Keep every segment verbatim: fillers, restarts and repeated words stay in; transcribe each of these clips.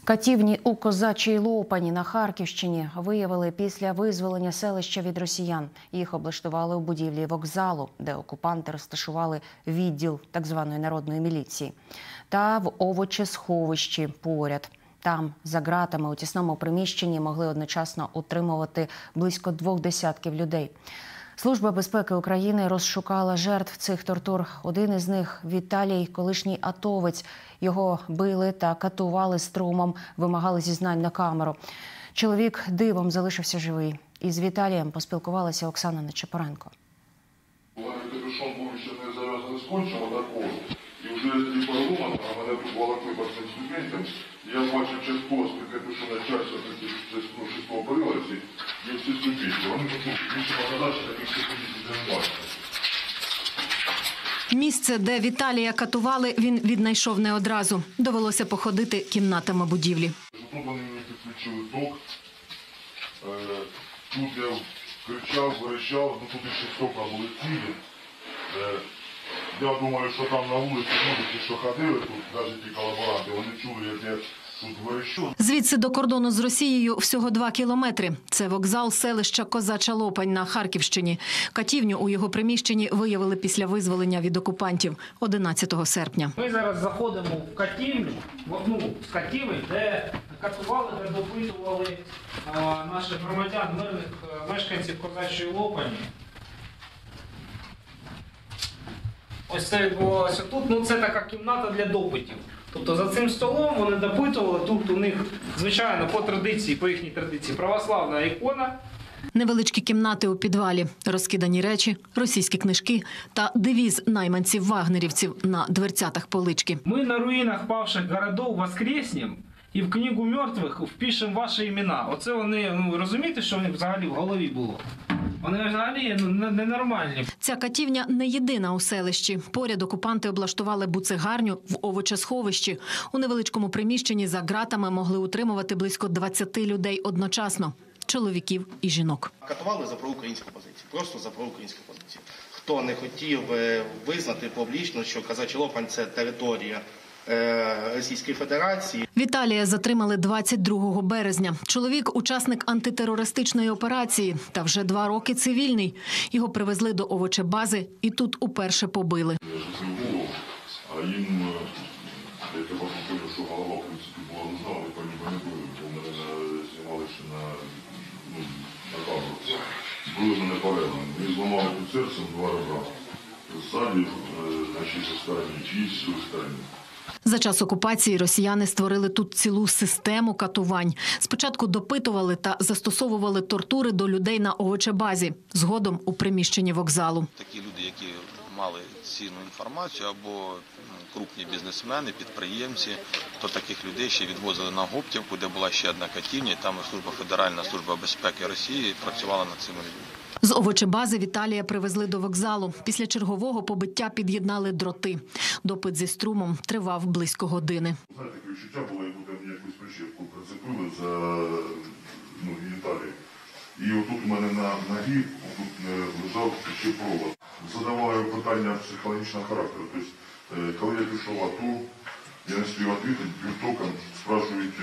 Катівні у Козачій Лопані на Харківщині виявили після визволення селища від росіян. Їх облаштували у будівлі вокзалу, де окупанти розташували відділ так званої народної міліції. Та в овочесховищі поряд. Там, за ґратами, у тісному приміщенні могли одночасно утримувати близько двох десятків людей. Служба безпеки України розшукала жертв цих тортур. Один із них – Віталій, колишній атовець. Його били та катували струмом, вимагали зізнань на камеру. Чоловік дивом залишився живий. Із Віталієм поспілкувалася Оксана Нечепоренко. Капюшон був ще не зав'язаний скотчем, отакого. І вже ті порвано, а мене тут волокли по цим ступенькам. Я бачив частково з капюшона часто шестого прилазі, і всі ступеньки. Вони тут більше показати, таких ступеньків не бачили. Місце, де Віталія катували, він віднайшов не одразу. Довелося походити кімнатами будівлі. Тут вони мені підключили ток. Тут я кричав, верещав, ну тут ще тока були цілі. Я думаю, що там на вулиці люди, що ходили, тут навіть ті колаборанти, вони чули, як я тут верещу. Звідси до кордону з Росією всього два кілометри. Це вокзал селища Козача Лопань на Харківщині. Катівню у його приміщенні виявили після визволення від окупантів одинадцятого серпня. Ми зараз заходимо в катівню, в одну з катівень, де катували, де допитували а, наших громадян, мирних мешканців Козачої Лопані. Ось це відбувалося тут. Ну, це така кімната для допитів. Тобто за цим столом вони допитували. Тут у них, звичайно, по традиції, по їхній традиції, православна ікона. Невеличкі кімнати у підвалі, розкидані речі, російські книжки та девіз найманців-вагнерівців на дверцятах полички. Ми на руїнах павших городів воскреснем і в книгу мертвих впишемо ваші імена. Оце вони, ну, розумієте, що в них взагалі в голові було? Вони взагалі ну, ненормальні. Ця катівня не єдина у селищі. Поряд окупанти облаштували буцегарню в овочесховищі. У невеличкому приміщенні за ґратами могли утримувати близько двадцяти людей одночасно – чоловіків і жінок. Катували за проукраїнську позицію, просто за проукраїнську позицію. Хто не хотів визнати публічно, що Козача Лопань – це територія Російської Федерації. Віталія затримали двадцять другого березня. Чоловік – учасник антитерористичної операції та вже два роки цивільний. Його привезли до овочебази і тут уперше побили. Я ж голову, а їм, я потім поняв, що голова, в принципі, була нужна, вони по ній не били, бо мене знімали ще на, ну, на камеру. Били мене порядом. Мені зламали під серцем два рази. Ззаді, на чиїй стороні, чиїсь стороні. За час окупації росіяни створили тут цілу систему катувань. Спочатку допитували та застосовували тортури до людей на овочебазі, згодом у приміщенні вокзалу. Такі люди, які мали цінну інформацію, або крупні бізнесмени, підприємці, то таких людей ще відвозили на Гоптівку, де була ще одна катівня, і там служба Федеральна служба безпеки Росії працювала над цими людьми. З овочебази Віталія привезли до вокзалу. Після чергового побиття під'єднали дроти. Допит зі струмом тривав близько години. Знаєте, таке відчуття було, як будто мені якусь прищепку прицепили за, ну, геніталії. І отут у мене на ногі отут лежав ще провод. Задавали питання психологічного характеру. Тобто, коли я пішов в АТО, я не спів відповідати, півтоком спрашують,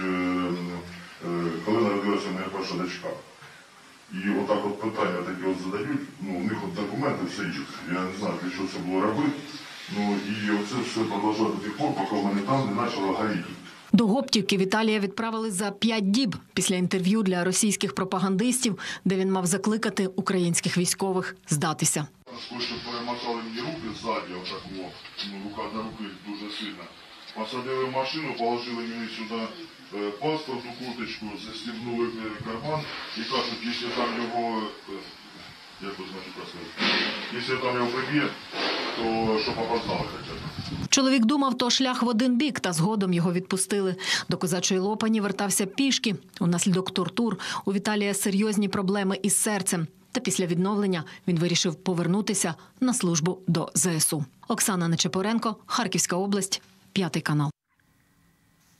коли народилася моя перша дочка. І отак от питання такі от задають, ну, у них от документи все є. Я не знаю, для чого це було робити. Ну, і оце все продовжує до тих пор, поки в мене там не почало горіти. До Гоптівки Віталія відправили за п'ять діб після інтерв'ю для російських пропагандистів, де він мав закликати українських військових здатися. Скоріше перемотали мені руки ззаді, отак, ну, рука на руки дуже сильно. Посадили в машину, положили мені сюди паспорт у курточку, застібнули карман і кажуть, якщо там його, як ви знаєте, сказати, якщо там його приб'є, то щоб опознали хоча б. Чоловік думав, то шлях в один бік, та згодом його відпустили. До Козачої Лопані вертався пішки. Унаслідок тортур у Віталія серйозні проблеми із серцем. Та після відновлення він вирішив повернутися на службу до зе ес у. Оксана Нечепоренко, Харківська область, п'ятий канал.